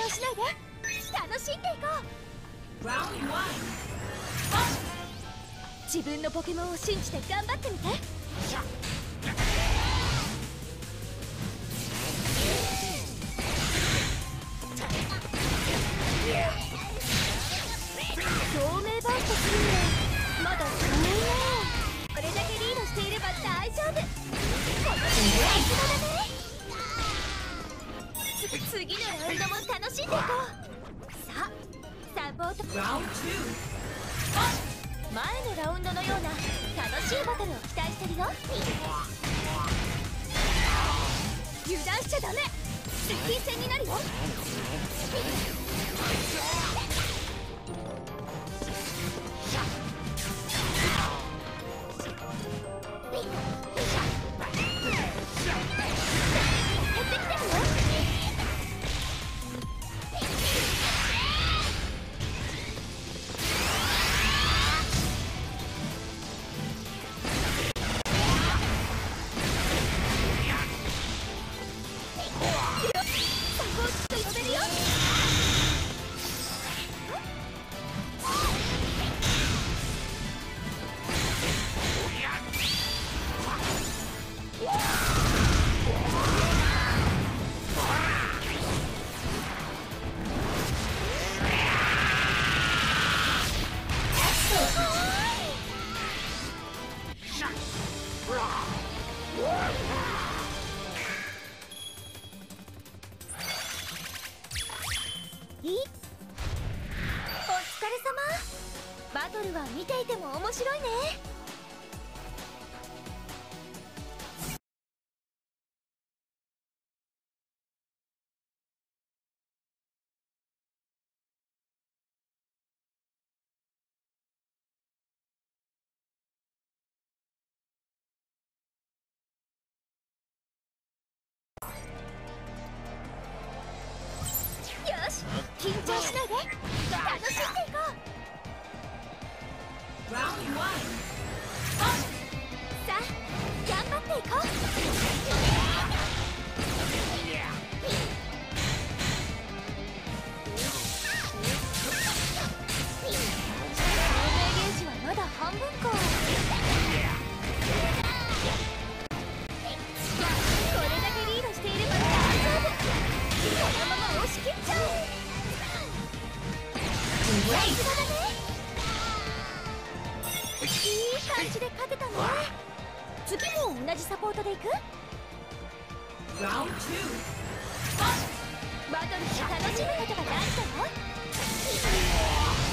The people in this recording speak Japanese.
張しないで、楽しんでいこう。自分のポケモンを信じて頑張ってみて。透明バーストするにはまだ遠いね。これだけリードしていれば大丈夫。このだね。次のラウンドも楽しんでいこう。さあ、サポート。前のラウンドのような楽しいバトルを期待してるよ。油断しちゃダメ。接近戦になるよ。バトルは見ていても面白いね。よし、緊張しないで楽しんでいこう。さあ、頑張っていこう。透明ゲージはまだ半分か。これだけリードしていれば大丈夫。このまま押し切っちゃう。さすがだね。いい感じで勝てたね。次も同じサポートでいく？バトルで楽しむことが大事だよ。